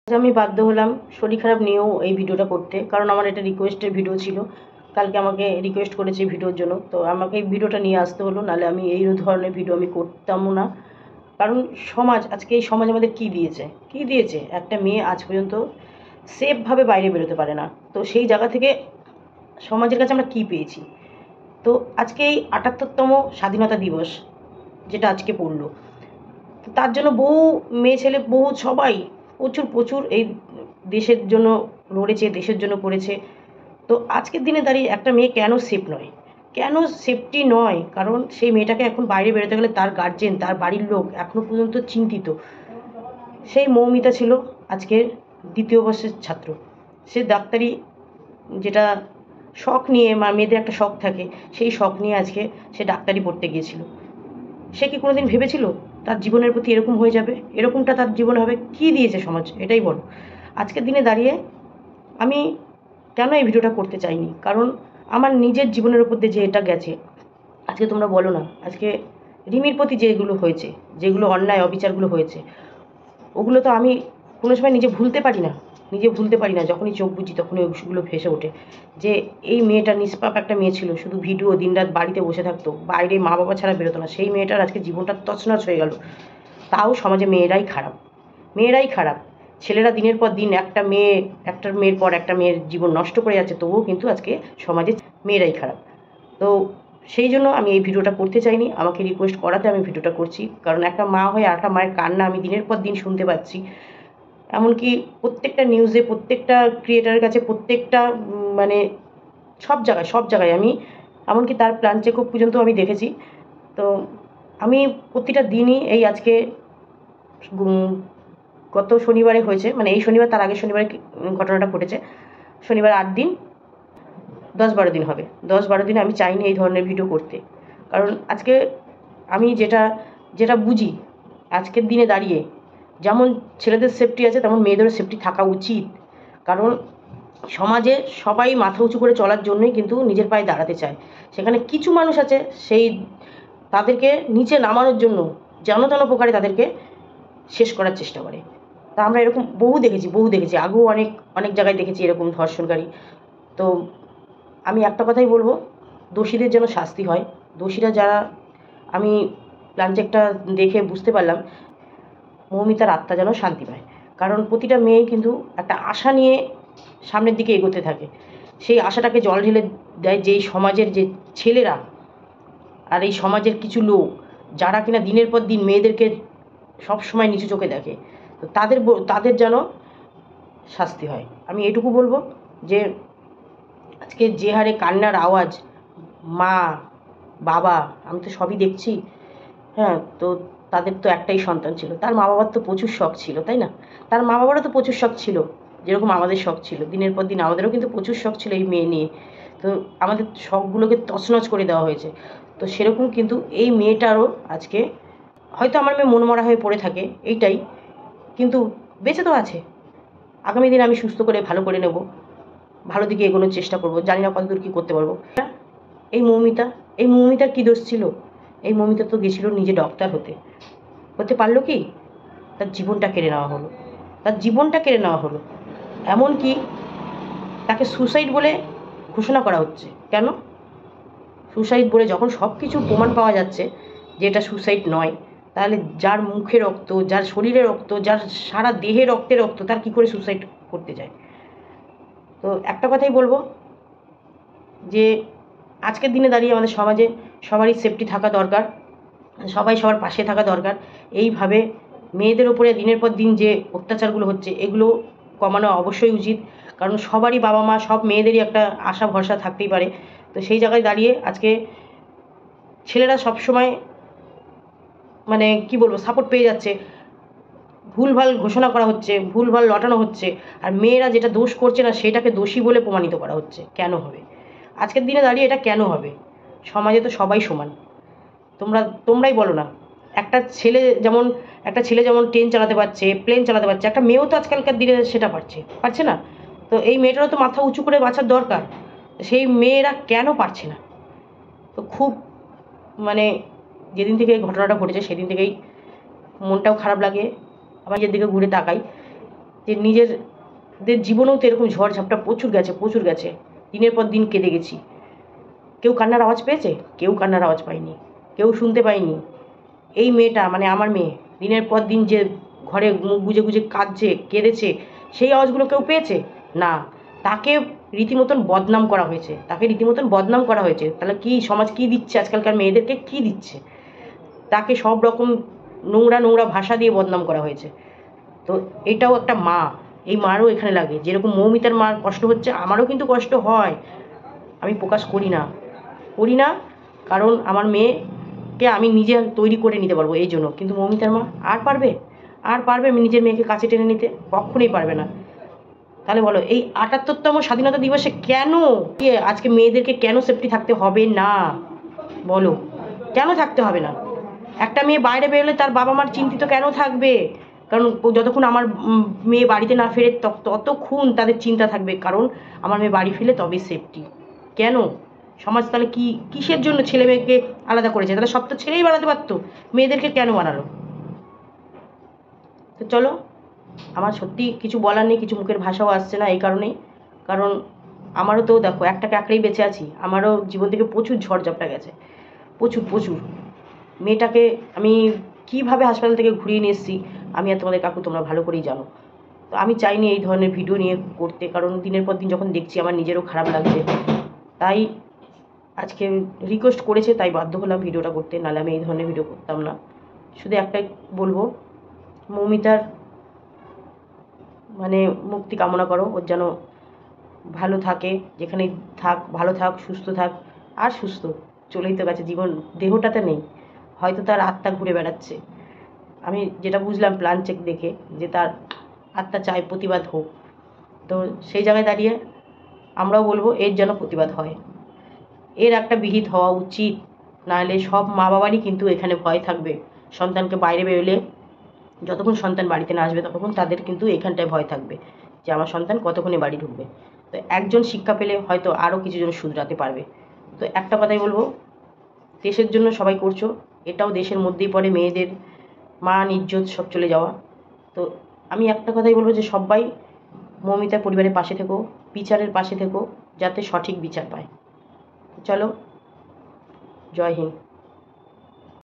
আমি বাধ্য হলাম শরীর খারাপ নিয়েও এই ভিডিওটা করতে, কারণ আমার এটা রিকোয়েস্টের ভিডিও ছিল। কালকে আমাকে রিকোয়েস্ট করেছে ভিডিওর জন্য, তো আমাকে এই ভিডিওটা নিয়ে আসতে হলো, নাহলে আমি এই ধরনের ভিডিও আমি করতামও না। কারণ আজকে এই সমাজ আমাদের কী দিয়েছে একটা মেয়ে আজ পর্যন্ত সেফভাবে বাইরে বেরোতে পারে না। তো সেই জায়গা থেকে সমাজের কাছে আমরা কী পেয়েছি? তো আজকে এই ৭৮তম স্বাধীনতা দিবস যেটা আজকে পড়লো, তার জন্য বহু মেয়ে ছেলে বহু সবাই প্রচুর প্রচুর এই দেশের জন্য লড়েছে, দেশের জন্য করেছে। তো আজকের দিনে দাঁড়িয়ে একটা মেয়ে কেন সেফ নয়, কেন সেফটি নয়? কারণ সেই মেয়েটাকে এখন বাইরে বেরোতে গেলে তার গার্জেন, তার বাড়ির লোক এখনও পর্যন্ত চিন্তিত। সেই মৌমিতা ছিল আজকের দ্বিতীয় বর্ষের ছাত্র। সে ডাক্তারি, যেটা শখ নিয়ে, মেয়েদের একটা শখ থাকে, সেই শখ নিয়ে আজকে সে ডাক্তারি পড়তে গিয়েছিল। সে কি কোনোদিন ভেবেছিল তার জীবনের প্রতি এরকম হয়ে যাবে? এরকমটা তার জীবনে হবে? কী দিয়েছে সমাজ, এটাই বলো। আজকের দিনে দাঁড়িয়ে আমি কেন এই ভিডিওটা করতে চাইনি, কারণ আমার নিজের জীবনের উপর দিয়ে যে এটা গেছে। আজকে তোমরা বলো না, আজকে রিমির প্রতি যেগুলো হয়েছে, যেগুলো অন্যায় অবিচারগুলো হয়েছে, ওগুলো তো আমি কোনো সময় ভুলতে পারি না। যখনই চোখ বুঝি তখনই ওগুলো ভেসে ওঠে যে এই মেয়েটা নিষ্পাপ একটা মেয়ে ছিল, শুধু ভিডিও, দিনরাত বাড়িতে বসে থাকতো, বাইরে মা বাবা ছাড়া বেরোতো না। সেই মেয়েটার আজকে জীবনটা তছনছ হয়ে গেল। তাও সমাজে মেয়েরাই খারাপ। ছেলেরা দিনের পর দিন একটা মেয়ের পর একটা মেয়ের জীবন নষ্ট করে যাচ্ছে, তবুও কিন্তু আজকে সমাজে মেয়েরাই খারাপ। তো সেই জন্য আমি এই ভিডিওটা করতে চাইনি, আমাকে রিকোয়েস্ট করাতে আমি ভিডিওটা করছি। কারণ একটা মা হয়ে আরেকটা মায়ের কান্না আমি দিনের পর দিন শুনতে পাচ্ছি। এমনকি প্রত্যেকটা নিউজে, প্রত্যেকটা ক্রিয়েটারের কাছে, প্রত্যেকটা মানে সব জায়গায় আমি, এমনকি তার প্ল্যান চেকআপ পর্যন্ত আমি দেখেছি। তো আমি প্রতিটা দিনই, এই আজকে গত শনিবারে হয়েছে, মানে এই শনিবার তার আগের শনিবারে ঘটনাটা ঘটেছে। শনিবার ৮ দিন, ১০-১২ দিন হবে। ১০-১২ দিন আমি চাইনি এই ধরনের ভিডিও করতে। কারণ আজকে আমি যেটা যেটা বুঝি, আজকের দিনে দাঁড়িয়ে যেমন ছেলেদের সেফটি আছে, তেমন মেয়েদেরও সেফটি থাকা উচিত। কারণ সমাজে সবাই মাথা উঁচু করে চলার জন্যই কিন্তু নিজের পায়ে দাঁড়াতে চায়। সেখানে কিছু মানুষ আছে, তাদেরকে নিচে নামানোর জন্য যেন তেন প্রকারে তাদেরকে শেষ করার চেষ্টা করে। তা আমরা এরকম বহু দেখেছি, আগেও অনেক অনেক জায়গায় দেখেছি এরকম ধর্ষণকারী। তো আমি একটা কথাই বলবো, দোষীদের যেন শাস্তি হয়। দোষীরা যারা, আমি প্ল্যানচেকটা দেখে বুঝতে পারলাম মৌমিতার আত্মা যেন শান্তি পায়। কারণ প্রতিটা মেয়েই কিন্তু একটা আশা নিয়ে সামনের দিকে এগোতে থাকে। সেই আশাটাকে জল ঢেলে দেয় যেই সমাজের যে ছেলেরা, আর এই সমাজের কিছু লোক যারা কিনা দিনের পর দিন মেয়েদেরকে সবসময় নিচু চোখে দেখে। তো তাদের যেন শাস্তি হয়। আমি এটুকু বলবো যে আজকে যে হারে কান্নার আওয়াজ, মা বাবা, আমি তো সবই দেখছি। হ্যাঁ, তো তাদের তো একটাই সন্তান ছিল, তার মা বাবার তো প্রচুর শখ ছিল, তাই না? তার মা বাবারও তো প্রচুর শখ ছিল, যেরকম আমাদের শখ ছিল। দিনের পর দিন আমাদেরও কিন্তু প্রচুর শখ ছিল এই মেয়ে নিয়ে। তো আমাদের শখগুলোকে তছনছ করে দেওয়া হয়েছে। তো সেরকম কিন্তু এই মেয়েটারও আজকে, হয়তো আমার মেয়ে মনমরা হয়ে পড়ে থাকে এইটাই, কিন্তু বেঁচে তো আছে। আগামী দিন আমি সুস্থ করে ভালো করে নেব, ভালো দিকে এগোনোর চেষ্টা করব। জানি না কতদূর কী করতে পারবো। এই মৌমিতা, এই মৌমিতার কী দোষ ছিল? এই মৌমিতা তো গেছিল নিজে ডক্টর হতে পারলো কি? তার জীবনটা কেড়ে নেওয়া হলো। এমনকি তাকে সুসাইড বলে ঘোষণা করা হচ্ছে। কেন সুসাইড বলে, যখন সব কিছু প্রমাণ পাওয়া যাচ্ছে যে এটা সুসাইড নয়, তাহলে যার মুখে রক্ত, যার শরীরে রক্ত, যার সারা দেহে রক্তে, তার কী করে সুসাইড করতে যায়? তো একটা কথাই বলবো যে আজকের দিনে দাঁড়িয়ে আমাদের সমাজে সবারই সেফটি থাকা দরকার, সবাই সবার পাশে থাকা দরকার। এইভাবে মেয়েদের ওপরে দিনের পর দিন যে অত্যাচারগুলো হচ্ছে, এগুলো কমানো অবশ্যই উচিত। কারণ সবারই বাবা মা, সব মেয়েদেরই একটা আশা ভরসা থাকতেই পারে। তো সেই জায়গায় দাঁড়িয়ে আজকে ছেলেরা সবসময়, মানে কি বলবো, সাপোর্ট পেয়ে যাচ্ছে। ভুলভাল ঘোষণা করা হচ্ছে, ভুলভাল লটানো হচ্ছে, আর মেয়েরা যেটা দোষ করছে না সেটাকে দোষী বলে প্রমাণিত করা হচ্ছে। কেন হবে আজকের দিনে দাঁড়িয়ে এটা? কেন হবে? সমাজে তো সবাই সমান। তোমরাই বলো না। একটা ছেলে যেমন ট্রেন চালাতে পারছে, প্লেন চালাতে পারছে, একটা মেয়েও তো আজকালকার দিনে সেটা পারছে না? তো এই মেয়েটারও তো মাথা উঁচু করে বাঁচার দরকার। সেই মেয়েরা কেন পারছে না? তো খুব, মানে যেদিন থেকে এই ঘটনাটা ঘটেছে সেদিন থেকেই মনটাও খারাপ লাগে। আবার নিজের দিকে ঘুরে তাকাই যে নিজেদের জীবনেও তো এরকম ঝড়ঝাপটা প্রচুর গেছে, দিনের পর দিন কেঁদে গেছি। কেউ কান্নার আওয়াজ পেয়েছে? কেউ কান্নার আওয়াজ পায়নি, কেউ শুনতে পায়নি। এই মেয়েটা মানে আমার মেয়ে দিনের পর দিন যে ঘরে মুখ গুজে গুজে কাঁদছে, কেঁদেছে, সেই আওয়াজগুলো কেউ পেয়েছে? না। তাকে রীতিমতন বদনাম করা হয়েছে, তাহলে কি সমাজ কি দিচ্ছে, আজকালকার মেয়েদেরকে কি দিচ্ছে? তাকে সব রকম নোংরা নোংরা ভাষা দিয়ে বদনাম করা হয়েছে। তো এটাও একটা মা, এই মারও এখানে লাগে। যেরকম মৌমিতার মার কষ্ট হচ্ছে, আমারও কিন্তু কষ্ট হয়। আমি প্রকাশ করি না, কারণ আমার মেয়েকে আমি নিজে তৈরি করে নিতে পারবো এই জন্য। কিন্তু মৌমিতার মা আর পারবে আমি নিজের মেয়েকে কাছে টেনে নিতে? কখনোই পারবে না। তাহলে বলো, এই ৭৮তম স্বাধীনতা দিবসে কেন আজকে মেয়েদেরকে কেন সেফটি থাকতে হবে না? বলো, কেন থাকতে হবে না? একটা মেয়ে বাইরে বেরোলে তার বাবা মার চিন্তিত কেন থাকবে? কারণ যতক্ষণ আমার মেয়ে বাড়িতে না ফেরে ততক্ষণ তাদের চিন্তা থাকবে, কারণ আমার মেয়ে বাড়ি ফিরলে তবেই সেফটি। কেন সমাজ তাহলে কিসের জন্য ছেলে মেয়েকে আলাদা করেছে? তাহলে সব তো ছেলেই বানাতে পারতো, মেয়েদেরকে কেন বানালো? তো চলো, আমার সত্যি কিছু বলার নেই, কিছু মুখের ভাষাও আসছে না এই কারণেই। কারণ আমারও তো দেখো একটা কাঁকড়েই বেঁচে আছি, আমারও জীবন থেকে প্রচুর ঝড়ঝাপটা গেছে, প্রচুর। মেয়েটাকে আমি কিভাবে হাসপাতাল থেকে ঘুরিয়ে নিয়ে এসেছি আমি আর তোমাদের কাকু তোমরা ভালো করেই জানো। তো আমি চাইনি এই ধরনের ভিডিও নিয়ে করতে, কারণ দিনের পর দিন যখন দেখছি আমার নিজেরও খারাপ লাগছে। তাই আজকে রিকোয়েস্ট করেছে, তাই বাধ্য হলাম ভিডিওটা করতে, নাহলে আমি এই ধরনের ভিডিও করতাম না। শুধু একটাই বলবো, মৌমিতার মানে মুক্তি কামনা করো, ওর যেন ভালো থাকে, যেখানে থাক ভালো থাক, সুস্থ থাক। আর সুস্থ চলেই তো গেছে, জীবন দেহটাতে নেই, হয়তো তার আত্মা ঘুরে বেড়াচ্ছে। আমি যেটা বুঝলাম প্ল্যান চেক দেখে, যে তার আত্মা চায় প্রতিবাদ হোক। তো সেই জায়গায় দাঁড়িয়ে আমরাও বলবো এর যেন প্রতিবাদ হয়, এর একটা বিহিত হওয়া উচিত। নাহলে সব মা বাবারই কিন্তু এখানে ভয় থাকবে, সন্তানকে বাইরে বেরোলে, যতক্ষণ সন্তান বাড়িতে না আসবে ততক্ষণ তাদের কিন্তু এখানটায় ভয় থাকবে যে আমার সন্তান কতক্ষণে বাড়ি ঢুকবে। তো একজন শিক্ষা পেলে হয়তো আরও কিছুজন শুধরাতে পারবে। তো একটা কথাই বলবো, দেশের জন্য সবাই করছো, এটাও দেশের মধ্যেই পড়ে, মেয়েদের মান ইজ্জত সব চলে যাওয়া। তো আমি একটা কথাই বলবো যে সবাই মৌমিতার পরিবারের পাশে থেকো, বিচারের পাশে থেকো, যাতে সঠিক বিচার পায়। চলো, জয় হিন্দ।